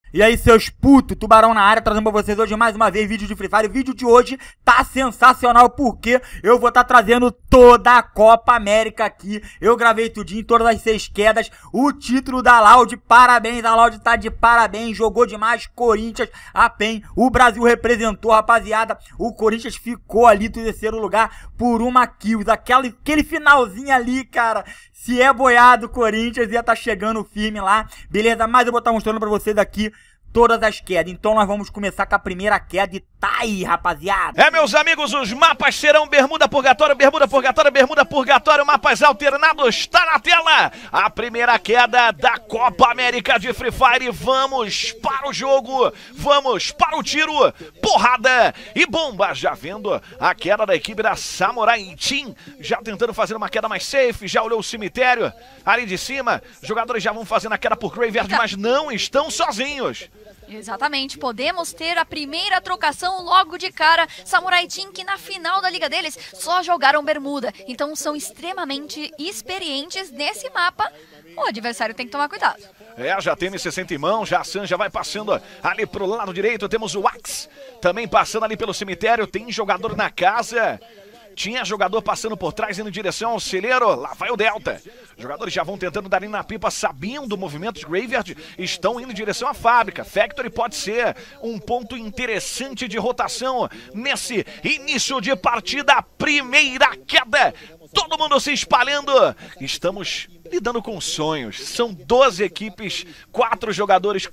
E aí, seus putos, Tubarão na área, trazendo pra vocês hoje mais uma vez vídeo de Free Fire. O vídeo de hoje tá sensacional porque eu vou estar trazendo toda a Copa América aqui. Eu gravei tudinho, todas as 6 quedas, o título da Loud, parabéns, a Loud tá de parabéns, jogou demais, Corinthians, a PEN, o Brasil representou, rapaziada, o Corinthians ficou ali no terceiro lugar por uma kills, aquele finalzinho ali, cara, se é boiado, o Corinthians ia tá chegando firme lá, beleza? Mas eu vou estar mostrando pra vocês aqui todas as quedas, então nós vamos começar com a primeira queda e tá aí, rapaziada. É, meus amigos, os mapas serão Bermuda Purgatório, Bermuda Purgatório, Bermuda Purgatório, mapas alternados, tá na tela. A primeira queda da Copa América de Free Fire, vamos para o jogo, vamos para o tiro, porrada e bomba. Já vendo a queda da equipe da Samurai Team, já tentando fazer uma queda mais safe, já olhou o cemitério ali de cima, os jogadores já vão fazendo a queda por Graveyard, mas não estão sozinhos. Exatamente, podemos ter a primeira trocação logo de cara. Samurai Team, que na final da liga deles só jogaram Bermuda, então são extremamente experientes nesse mapa. O adversário tem que tomar cuidado. É, já tem M60 em mão, já a San já vai passando ali pro lado direito, temos o Axe também passando ali pelo cemitério, tem jogador na casa. Tinha jogador passando por trás, indo em direção ao celeiro. Lá vai o Delta. Os jogadores já vão tentando dar na pipa, sabiam do movimento de Graveyard. Estão indo em direção à fábrica. Factory pode ser um ponto interessante de rotação nesse início de partida. Primeira queda. Todo mundo se espalhando. Estamos lidando com sonhos. São 12 equipes, 4 jogadores,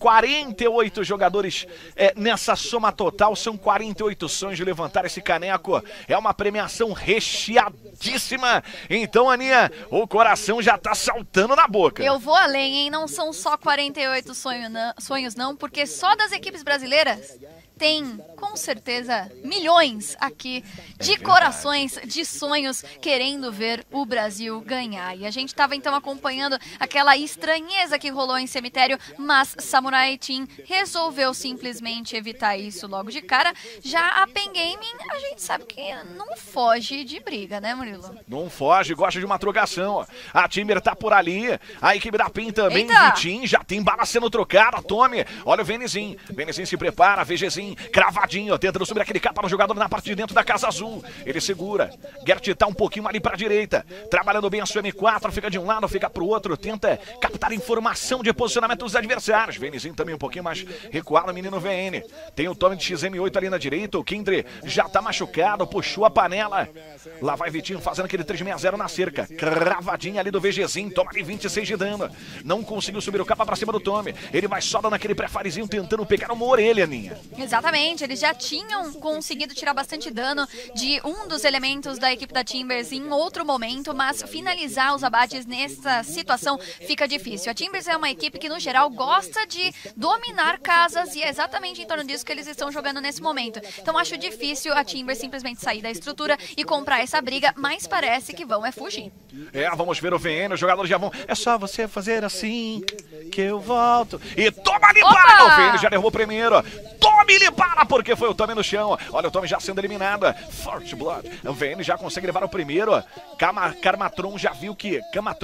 48 jogadores nessa soma total. São 48 sonhos de levantar esse caneco. É uma premiação recheadíssima. Então, Aninha, o coração já tá saltando na boca. Eu vou além, hein? Não são só 48 sonhos não, porque só das equipes brasileiras tem, com certeza, milhões aqui de corações, de sonhos, querendo ver o Brasil ganhar. E a gente estava então acompanhando aquela estranheza que rolou em cemitério, mas Samurai Team resolveu simplesmente evitar isso logo de cara. Já a PEN Gaming, a gente sabe que não foge de briga, né, Murilo? Não foge, gosta de uma trocação. A Timber tá por ali, a equipe da PEN também, Vitinho, já tem bala sendo trocada, tome. Olha o Venizin se prepara, VGzinho, cravadinho, tentando subir aquele capa no jogador na parte de dentro da casa azul. Ele segura, Gert tá um pouquinho ali pra direita, trabalhando bem a sua M4, fica de um lado, fica pro outro, tenta captar informação de posicionamento dos adversários. Venizinho também um pouquinho mais recuado, o menino VN. Tem o Tommy de XM8 ali na direita, o Kindre já tá machucado, puxou a panela. Lá vai Vitinho fazendo aquele 360 na cerca, cravadinha ali do VGzinho, toma ali 26 de dano. Não conseguiu subir o capa pra cima do Tommy, ele vai só dando aquele pré-firezinho, tentando pegar uma orelha, Ninha. Exatamente, eles já tinham conseguido tirar bastante dano de um dos elementos da equipe da Timbers em outro momento, mas finalizar os abates nessa situação fica difícil. A Timbers é uma equipe que, no geral, gosta de dominar casas e é exatamente em torno disso que eles estão jogando nesse momento. Então acho difícil a Timbers simplesmente sair da estrutura e comprar essa briga, mas parece que vão fugir. Vamos ver o VN, os jogadores já vão... É só você fazer assim que eu volto. E toma ali para! O VN já derrubou primeiro. Tommy para, porque foi o Tommy no chão. Olha o Tommy já sendo eliminado. Forte Blood. O VN já consegue levar o primeiro. Camatron já viu que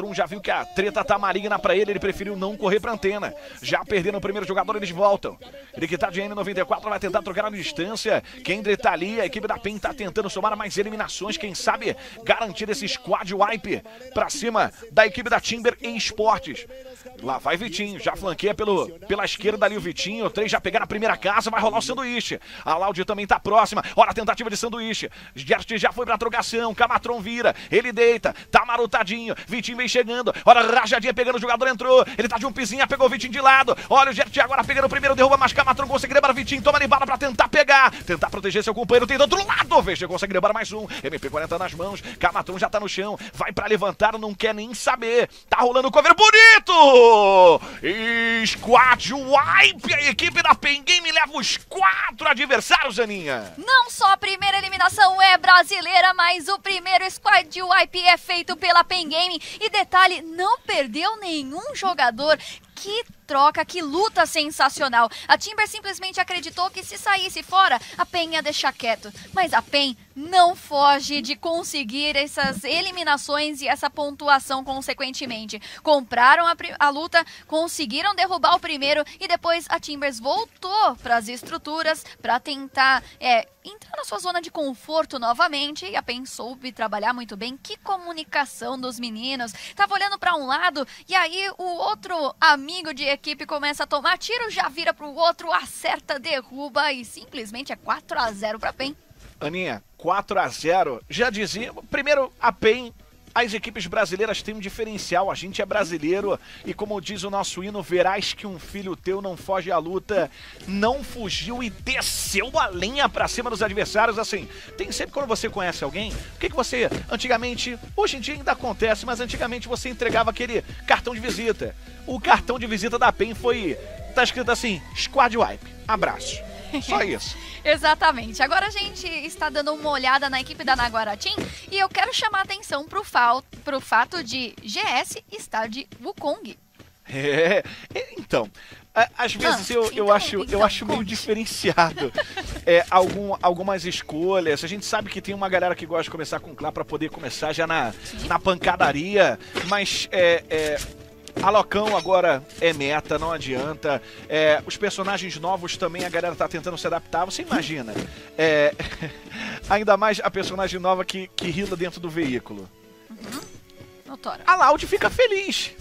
a treta tá maligna pra ele. Ele preferiu não correr pra antena. Já perdendo o primeiro jogador, eles voltam. Ele que tá de N94 vai tentar trocar a distância. Kendry tá ali. A equipe da PEN tá tentando somar mais eliminações. Quem sabe garantir esse squad wipe pra cima da equipe da Timber em esportes. Lá vai Vitinho, já flanqueia pela esquerda ali o Vitinho. 3 já pegaram a primeira casa, vai rolar o sanduíche. A Loud também tá próxima. Olha a tentativa de sanduíche. Gert já foi pra trocação. Camatron vira, ele deita, tá marotadinho. Vitinho vem chegando. Olha a rajadinha pegando, o jogador entrou. Ele tá de um pizinho, pegou o Vitinho de lado. Olha o Gert agora pegando o primeiro, derruba, mas Camatron consegue levar o Vitinho. Toma ali bala pra tentar pegar, tentar proteger seu companheiro. Tem do outro lado, VG consegue levar mais um. MP40 nas mãos. Camatron já tá no chão, vai pra levantar, não quer nem saber. Tá rolando o cover bonito. Squad wipe, a equipe da PEN Game leva os 4 adversários, Aninha. Não só a primeira eliminação é brasileira, mas o primeiro squad wipe é feito pela PEN Game. E detalhe, não perdeu nenhum jogador. Que troca, que luta sensacional. A Timber simplesmente acreditou que se saísse fora, a PEN ia deixar quieto. Mas a PEN não foge de conseguir essas eliminações e essa pontuação consequentemente. Compraram a luta, conseguiram derrubar o primeiro e depois a Timbers voltou para as estruturas para tentar entrar na sua zona de conforto novamente, e a PEN soube trabalhar muito bem. Que comunicação dos meninos. Tava olhando para um lado e aí o outro amigo de equipe começa a tomar tiro, já vira pro outro, acerta, derruba e simplesmente é 4-0 para a PEN. Aninha, 4-0, já dizia, primeiro a PEN, as equipes brasileiras têm um diferencial, a gente é brasileiro e como diz o nosso hino, verás que um filho teu não foge à luta, não fugiu e desceu a lenha pra cima dos adversários, assim, tem sempre quando você conhece alguém, o que você, antigamente, hoje em dia ainda acontece, mas antigamente você entregava aquele cartão de visita, o cartão de visita da PEN foi, tá escrito assim, Squad Wipe, abraço. Só isso. Exatamente. Agora a gente está dando uma olhada na equipe da Naguará Team e eu quero chamar a atenção pro fato de GS estar de Wukong. Então, às vezes eu acho meio diferenciado algumas escolhas. A gente sabe que tem uma galera que gosta de começar com Clá para poder começar já na pancadaria, mas a Locão agora é meta, não adianta. Os personagens novos também a galera tá tentando se adaptar. Você imagina, ainda mais a personagem nova que rila dentro do veículo. Notório. A Loud fica feliz.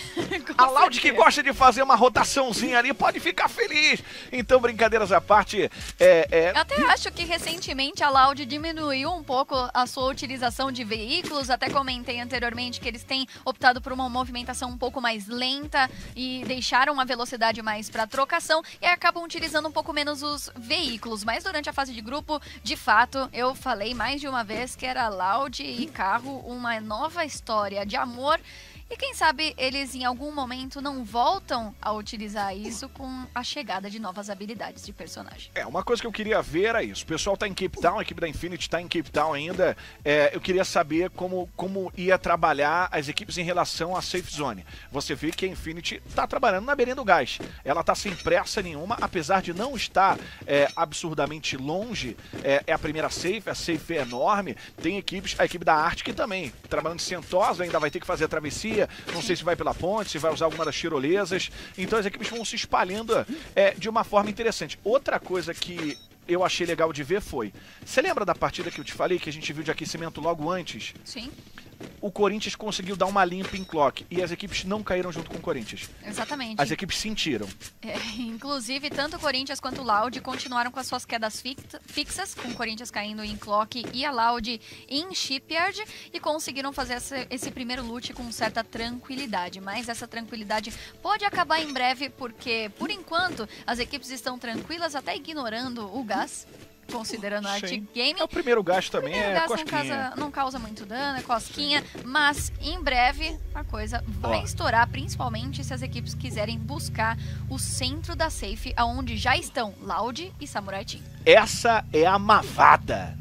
A Loud que gosta de fazer uma rotaçãozinha ali pode ficar feliz. Então, brincadeiras à parte, Eu até acho que recentemente a Loud diminuiu um pouco a sua utilização de veículos. Até comentei anteriormente que eles têm optado por uma movimentação um pouco mais lenta e deixaram uma velocidade mais para trocação e acabam utilizando um pouco menos os veículos. Mas durante a fase de grupo, de fato, eu falei mais de uma vez que era Loud e carro uma nova história de amor. E quem sabe eles em algum momento não voltam a utilizar isso com a chegada de novas habilidades de personagem. Uma coisa que eu queria ver era isso. O pessoal tá em Cape Town, a equipe da Infinity tá em Cape Town ainda. Eu queria saber como ia trabalhar as equipes em relação à Safe Zone. Você vê que a Infinity tá trabalhando na beirinha do gás. Ela tá sem pressa nenhuma, apesar de não estar absurdamente longe. É a primeira Safe, a Safe é enorme. Tem equipes, a equipe da Arctic também, trabalhando de Sentosa, ainda vai ter que fazer a travessia. Não sei se vai pela ponte, se vai usar alguma das tirolesas. Então as equipes vão se espalhando de uma forma interessante. Outra coisa que eu achei legal de ver foi... Você lembra da partida que eu te falei, que a gente viu de aquecimento logo antes? Sim. O Corinthians conseguiu dar uma limpa em Clock e as equipes não caíram junto com o Corinthians. Exatamente. As equipes sentiram. Inclusive, tanto o Corinthians quanto o Loud continuaram com as suas quedas fixas, com o Corinthians caindo em Clock e a Loud em Shipyard, e conseguiram fazer esse primeiro loot com certa tranquilidade. Mas essa tranquilidade pode acabar em breve, porque, por enquanto, as equipes estão tranquilas, até ignorando o gás. Considerando a Arctic Gaming. O primeiro gás também cosquinha. Não causa muito dano, é cosquinha, mas em breve a coisa vai estourar, principalmente se as equipes quiserem buscar o centro da safe, aonde já estão Loud e Samurai Team. Essa é a Mavada,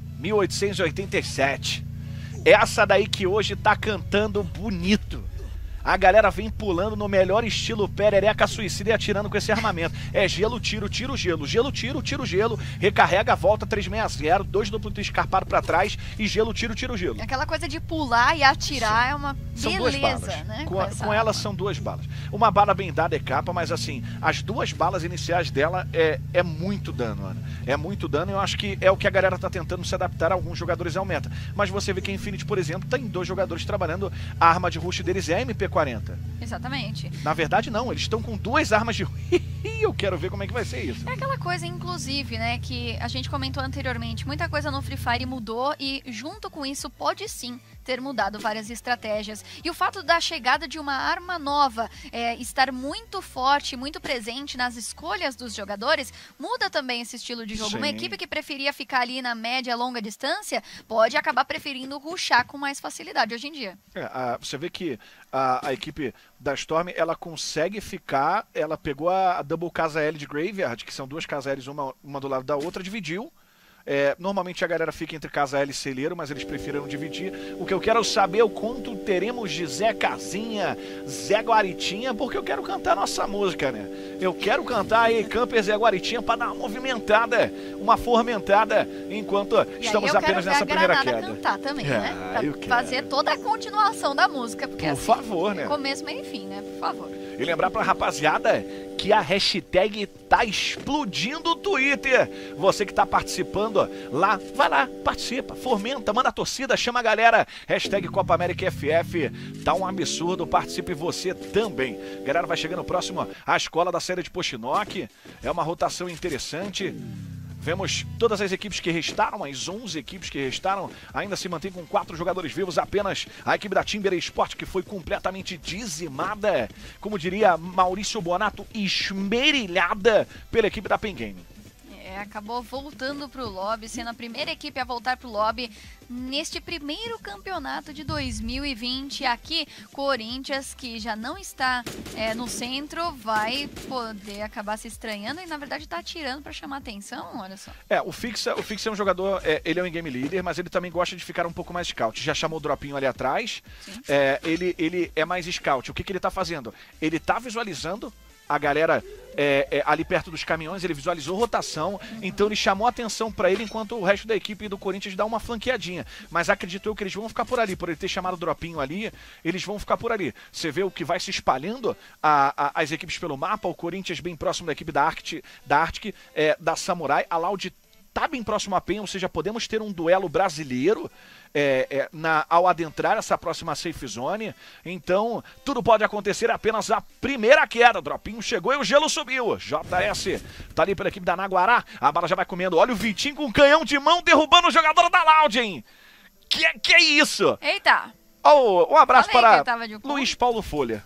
1887. Essa daí que hoje tá cantando bonito. A galera vem pulando no melhor estilo perereca suicida e atirando com esse armamento. É gelo, tiro, tiro, gelo. Gelo, tiro, tiro, gelo. Recarrega, volta 360. 2 duplo escarpado pra trás. E gelo, tiro, tiro, gelo. Aquela coisa de pular e atirar é uma são beleza, 2 balas. Né? Com ela são 2 balas. Uma bala bem dada é capa, mas assim, as 2 balas iniciais dela é muito dano, Ana. É muito dano e eu acho que é o que a galera tá tentando se adaptar. Alguns jogadores aumenta. Mas você vê que a Infinity, por exemplo, tem 2 jogadores trabalhando. A arma de rush deles é a MP40. Exatamente. Na verdade, não. Eles estão com 2 armas de... Eu quero ver como é que vai ser isso. É aquela coisa, inclusive, né, que a gente comentou anteriormente. Muita coisa no Free Fire mudou e, junto com isso, pode sim ter mudado várias estratégias. E o fato da chegada de uma arma nova estar muito forte, muito presente nas escolhas dos jogadores, muda também esse estilo de jogo. Sim. Uma equipe que preferia ficar ali na média, longa distância, pode acabar preferindo rushar com mais facilidade hoje em dia. Você vê que a equipe da Storm, ela consegue ficar, ela pegou a Double Casa L de Graveyard, que são 2 Casa Ls, uma do lado da outra, dividiu. Normalmente a galera fica entre Casa L e Celeiro, mas eles preferiram dividir. O que eu quero saber é o quanto teremos de Zé Casinha, Zé Guaritinha, porque eu quero cantar nossa música, né? Eu quero cantar aí Camper Zé Guaritinha pra dar uma movimentada, uma fomentada, enquanto estamos apenas nessa primeira queda. Cantar também, né? Pra fazer toda a continuação da música, porque por favor, né? Começo, meio e fim, né? Por favor. E lembrar pra rapaziada que a hashtag tá explodindo o Twitter. Você que tá participando lá, vai lá, participa, fomenta, manda a torcida, chama a galera. Hashtag Copa América FF, tá um absurdo, participe você também. Galera, vai chegando próximo à escola da série de Pochinock, é uma rotação interessante. Vemos todas as equipes que restaram, as 11 equipes que restaram, ainda se mantém com 4 jogadores vivos, apenas a equipe da Timber Esporte, que foi completamente dizimada, como diria Maurício Bonato, esmerilhada pela equipe da Pen Game. Acabou voltando pro lobby, sendo a primeira equipe a voltar pro lobby neste primeiro campeonato de 2020. Aqui, Corinthians, que já não está no centro, vai poder acabar se estranhando e, na verdade, tá atirando para chamar atenção, olha só. O Fixa é um jogador, ele é um game leader, mas ele também gosta de ficar um pouco mais scout. Já chamou o Dropinho ali atrás, ele é mais scout. O que ele tá fazendo? Ele tá visualizando a galera ali perto dos caminhões, ele visualizou rotação, então ele chamou a atenção pra ele, enquanto o resto da equipe do Corinthians dá uma flanqueadinha. Mas acredito eu que eles vão ficar por ali, por ele ter chamado o Dropinho ali, eles vão ficar por ali. Você vê o que vai se espalhando, as equipes pelo mapa, o Corinthians bem próximo da equipe da Arctic, da Samurai, a Loud tá bem próximo a PEN, ou seja, podemos ter um duelo brasileiro ao adentrar essa próxima safe zone. Então, tudo pode acontecer, apenas a primeira queda. Dropinho chegou e o gelo subiu. JS tá ali pela equipe da Naguará, a bala já vai comendo. Olha o Vitinho com um canhão de mão derrubando o jogador da Loud, hein? Que é isso? Eita! Um abraço para Luiz Paulo Folha.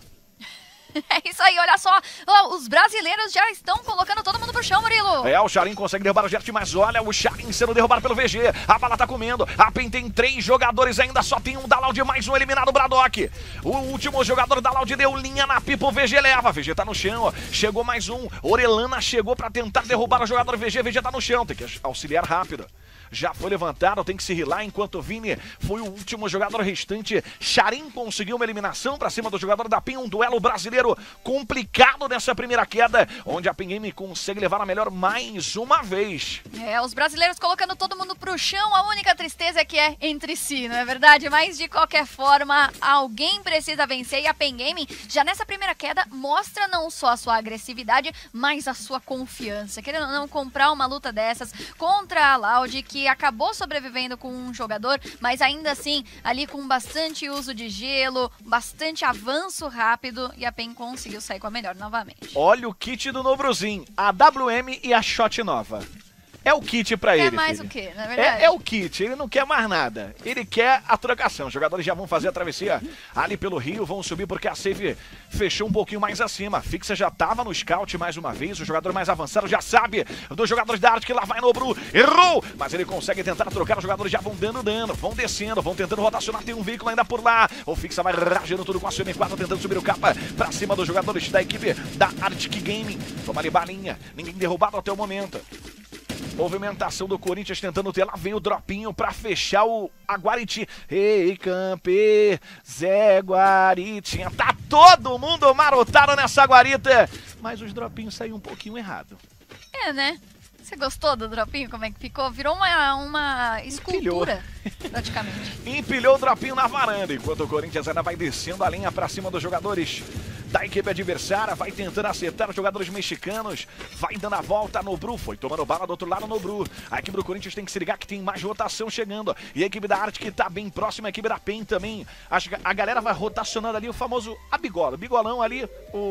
É isso aí, olha só, os brasileiros já estão colocando todo mundo pro chão, Murilo. O Charin consegue derrubar o Jet, mas olha o Charin sendo derrubado pelo VG. A bala tá comendo, a PEN tem 3 jogadores ainda, só tem um da Loud, mais um eliminado, o Braddock. O último jogador da Loud deu linha na pipa, o VG leva, VG tá no chão, chegou mais um, Orelana chegou pra tentar derrubar o jogador VG tá no chão, tem que auxiliar rápido. Já foi levantado, tem que se rilar, enquanto o Vini foi o último jogador restante. Charin conseguiu uma eliminação pra cima do jogador da PEN, um duelo brasileiro complicado nessa primeira queda, onde a Pen Game consegue levar a melhor mais uma vez. Os brasileiros colocando todo mundo pro chão, a única tristeza é que é entre si, não é verdade? Mas de qualquer forma, alguém precisa vencer e a Pen Game, já nessa primeira queda, mostra não só a sua agressividade, mas a sua confiança. Querendo ou não, comprar uma luta dessas contra a Loud, que acabou sobrevivendo com um jogador, mas ainda assim, ali com bastante uso de gelo, bastante avanço rápido, e a PEN conseguiu sair com a melhor novamente. Olha o kit do Nobruzin, a WM e a Shot nova. É o kit pra ele, mais filho. O quê, na verdade? É o kit, ele não quer mais nada. Ele quer a trocação. Os jogadores já vão fazer a travessia ali pelo Rio, vão subir porque a safe fechou um pouquinho mais acima. A Fixa já tava no scout mais uma vez, o jogador mais avançado já sabe dos jogadores da Arctic, lá vai Nobru, errou! Mas ele consegue tentar trocar, os jogadores já vão dando dano, vão descendo, vão tentando rotacionar, tem um veículo ainda por lá. O Fixa vai rajando tudo com a sua M4, tentando subir o capa pra cima dos jogadores da equipe da Arctic Gaming. Toma ali balinha, ninguém derrubado até o momento. Movimentação do Corinthians tentando ter, lá vem o Dropinho pra fechar a Guaritinha. Ei, Camper, Zé Guaritinha, tá todo mundo marotado nessa guarita, mas os Dropinhos saíram um pouquinho errado. Né? Você gostou do Dropinho, como é que ficou? Virou uma escultura, praticamente. Empilhou o Dropinho na varanda, enquanto o Corinthians ainda vai descendo a linha pra cima dos jogadores da equipe adversária, vai tentando acertar os jogadores mexicanos, vai dando a volta no Bru, foi tomando bala do outro lado no Bru. A equipe do Corinthians tem que se ligar que tem mais rotação chegando, e a equipe da Arctic tá bem próxima, a equipe da PEN também. A galera vai rotacionando ali o famoso bigolão ali,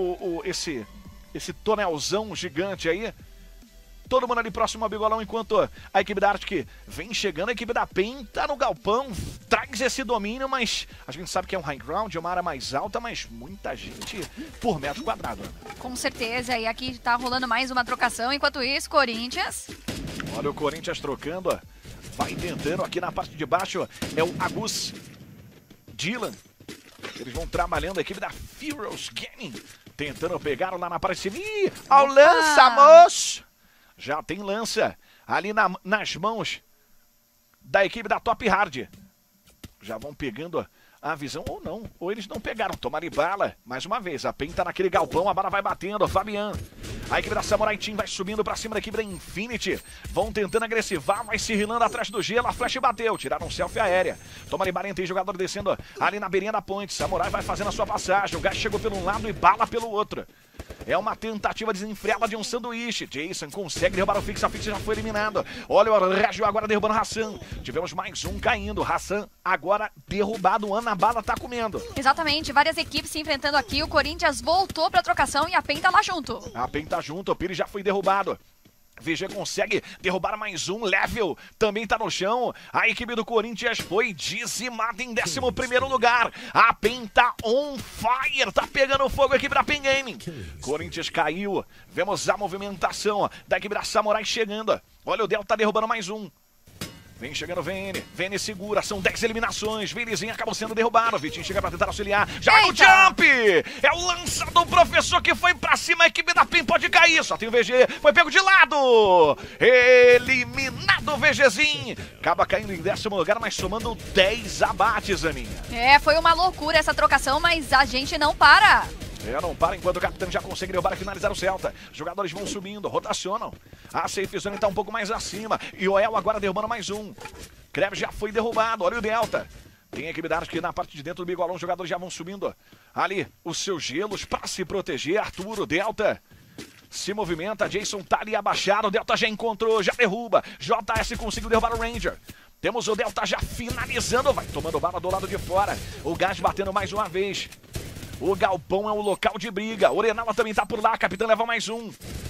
esse tonelzão gigante aí. Todo mundo ali próximo ao bigolão, enquanto a equipe da Arctic vem chegando, a equipe da PEN tá no galpão, traz esse domínio, mas a gente sabe que é um high ground, é uma área mais alta, mas muita gente por metro quadrado. Com certeza, e aqui tá rolando mais uma trocação, enquanto isso, Corinthians. Olha o Corinthians trocando, vai tentando aqui na parte de baixo, é o Agus, Dylan, eles vão trabalhando, a equipe da Furious Gaming, tentando pegar lá na parte de cima, ao lança, moço! Já tem lança. ali nas mãos da equipe da Top Hard. Já vão pegando a visão ou não, ou eles não pegaram. Tomaram bala, mais uma vez, a PEN tá naquele galpão, a bala vai batendo, Fabian. A equipe da Samurai Team vai subindo pra cima da equipe da Infinity. Vão tentando agressivar, vai se rilando atrás do gelo, a flash bateu, tiraram um selfie aérea. Tomaram bala, tem jogador descendo ali na beirinha da ponte. Samurai vai fazendo a sua passagem, o gás chegou pelo um lado e bala pelo outro. É uma tentativa desenfreada de um sanduíche. Jason consegue derrubar o Fix, a Fix já foi eliminado. Olha o Raju agora derrubando o Hassan. Tivemos mais um caindo. Hassan agora derrubado. O Ana Bala tá comendo. Exatamente, várias equipes se enfrentando aqui. O Corinthians voltou pra trocação e a PEN tá lá junto. A PEN tá junto, o Pires já foi derrubado. VG consegue derrubar mais um. Level também tá no chão. A equipe do Corinthians foi dizimada em 11º lugar. A PEN tá on fire, tá pegando fogo a equipe da PEN Gaming. Corinthians caiu. Vemos a movimentação da equipe da Samurai chegando. Olha o Delta tá derrubando mais um. Vem chegando o VN. VN segura, são 10 eliminações. Vinizinho acabou sendo derrubado. Vitinho chega pra tentar auxiliar. Já vai no jump! É o lança do professor que foi pra cima. A equipe da PEN pode cair. Só tem o VG. Foi pego de lado. Eliminado o VGzinho. Acaba caindo em 10º lugar, mas somando 10 abates, Aninha. É, foi uma loucura essa trocação, mas a gente não para. Não para enquanto o capitão já consegue derrubar e finalizar o Celta. Os jogadores vão subindo, rotacionam. A safe zone tá um pouco mais acima. E o El agora derrubando mais um. Krebs já foi derrubado, olha o Delta. Tem a equipe da Arte na parte de dentro do bigolão. Os jogadores já vão subindo ali os seus gelos para se proteger. Arturo, Delta se movimenta. Jason tá ali abaixado. O Delta já encontrou, já derruba. JS conseguiu derrubar o Ranger. Temos o Delta já finalizando. Vai tomando bala do lado de fora. O gás batendo mais uma vez. O galpão é o local de briga. Orenala também tá por lá. Capitão leva mais um.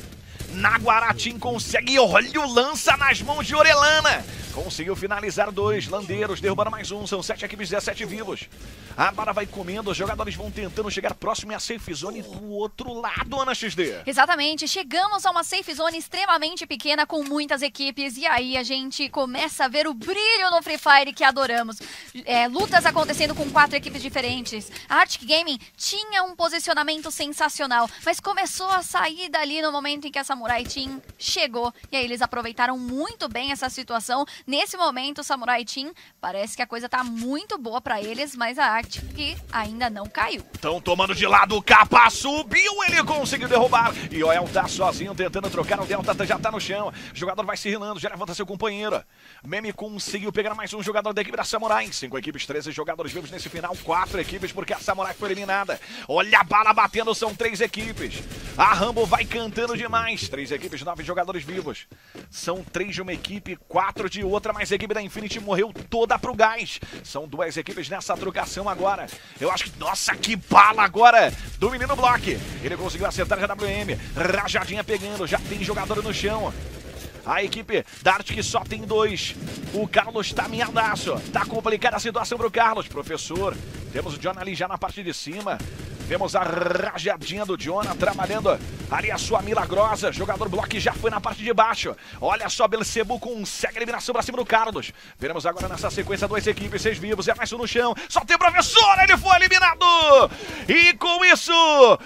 Naguaratim consegue. Olha o lança nas mãos de Orelana. Conseguiu finalizar 2. Landeiros derrubando mais um. São 7 equipes, 17 vivos. A bala vai comendo. Os jogadores vão tentando chegar próximo e a safe zone do outro lado, Ana XD. Exatamente. Chegamos a uma safe zone extremamente pequena com muitas equipes. E aí a gente começa a ver o brilho no Free Fire que adoramos. Lutas acontecendo com 4 equipes diferentes. A Arctic Gaming tinha um posicionamento sensacional, mas começou a sair dali no momento em que a Samurai Team chegou. E aí eles aproveitaram muito bem essa situação. Nesse momento, o Samurai Team parece que a coisa tá muito boa pra eles, mas a Arctic ainda não caiu. Estão tomando de lado, o Capa subiu, ele conseguiu derrubar. E o El tá sozinho tentando trocar, o Delta já tá no chão. O jogador vai se rilando, já levanta seu companheiro. Meme conseguiu pegar mais um jogador da equipe da Samurai. 5 equipes, 13 jogadores vivos nesse final, 4 equipes porque a Samurai foi eliminada. Olha a bala batendo, são 3 equipes. A Rambo vai cantando demais. 3 equipes, 9 jogadores vivos. São 3 de uma equipe, 4 de outra, mas a equipe da Infinity morreu toda pro gás. São 2 equipes nessa trocação agora. Eu acho que, nossa, que bala agora do menino Block. Ele conseguiu acertar a WM. Rajadinha pegando, já tem jogador no chão. A equipe da Arctic só tem 2. O Carlos tá miadaço. Tá complicada a situação pro Carlos. Professor, temos o John ali já na parte de cima. Vemos a rajadinha do Jonah trabalhando ali a sua milagrosa. Jogador Block já foi na parte de baixo. Olha só, Belcebu consegue a eliminação pra cima do Carlos. Veremos agora nessa sequência 2 equipes, 6 vivos. É mais um no chão. Só tem o professor, ele foi eliminado. E com isso,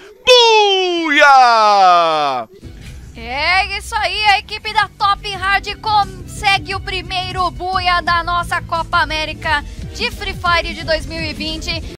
buia! É isso aí, a equipe da Top Hard consegue o primeiro buia da nossa Copa América de Free Fire de 2020.